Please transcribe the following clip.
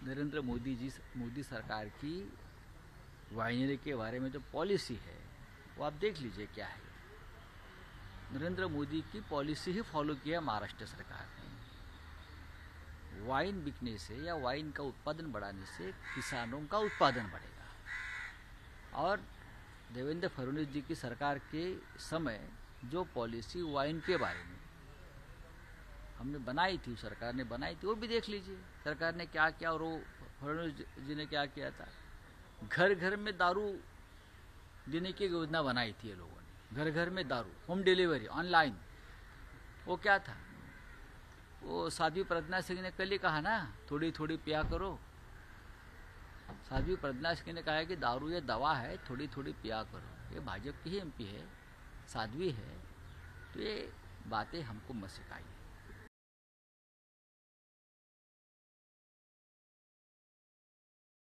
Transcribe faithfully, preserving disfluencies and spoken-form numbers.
नरेंद्र मोदी जी मोदी सरकार की वाइनरी के बारे में जो पॉलिसी है वो आप देख लीजिए क्या है। नरेंद्र मोदी की पॉलिसी ही फॉलो किया महाराष्ट्र सरकार ने। वाइन बिकने से या वाइन का उत्पादन बढ़ाने से किसानों का उत्पादन बढ़ेगा। और देवेंद्र फडणवीस जी की सरकार के समय जो पॉलिसी वाइन के बारे में हमने बनाई थी, सरकार ने बनाई थी, वो भी देख लीजिए सरकार ने क्या किया। और वो फडणवीस जी ने क्या किया था, घर घर में दारू देने की योजना बनाई थी ये लोगों ने। घर घर में दारू, होम डिलीवरी, ऑनलाइन। वो क्या था, वो साध्वी प्रज्ञा सिंह ने कल ही कहा ना, थोड़ी थोड़ी पिया करो। साध्वी प्रज्ञा सिंह ने कहा है कि दारू ये दवा है, थोड़ी थोड़ी पिया करो। ये भाजपा की ही एमपी है, साध्वी है, तो ये बातें हमको मत सिखाइए।